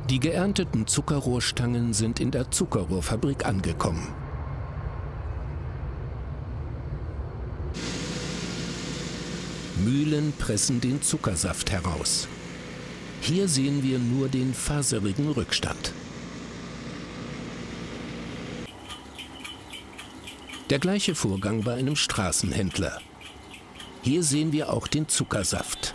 Die geernteten Zuckerrohrstangen sind in der Zuckerrohrfabrik angekommen. Mühlen pressen den Zuckersaft heraus. Hier sehen wir nur den faserigen Rückstand. Der gleiche Vorgang bei einem Straßenhändler. Hier sehen wir auch den Zuckersaft.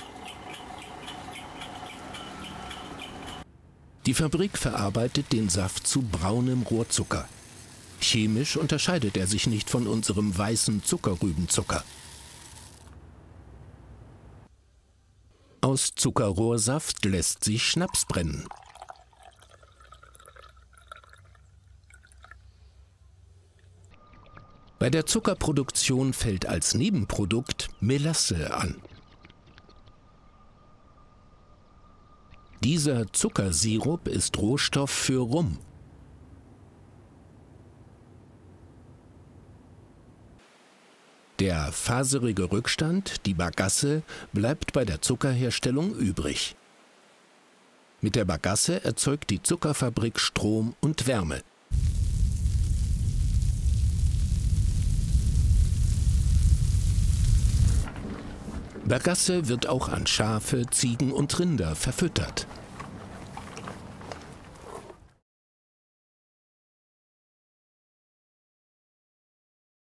Die Fabrik verarbeitet den Saft zu braunem Rohrzucker. Chemisch unterscheidet er sich nicht von unserem weißen Zuckerrübenzucker. Aus Zuckerrohrsaft lässt sich Schnaps brennen. Bei der Zuckerproduktion fällt als Nebenprodukt Melasse an. Dieser Zuckersirup ist Rohstoff für Rum. Der faserige Rückstand, die Bagasse, bleibt bei der Zuckerherstellung übrig. Mit der Bagasse erzeugt die Zuckerfabrik Strom und Wärme. Bagasse wird auch an Schafe, Ziegen und Rinder verfüttert.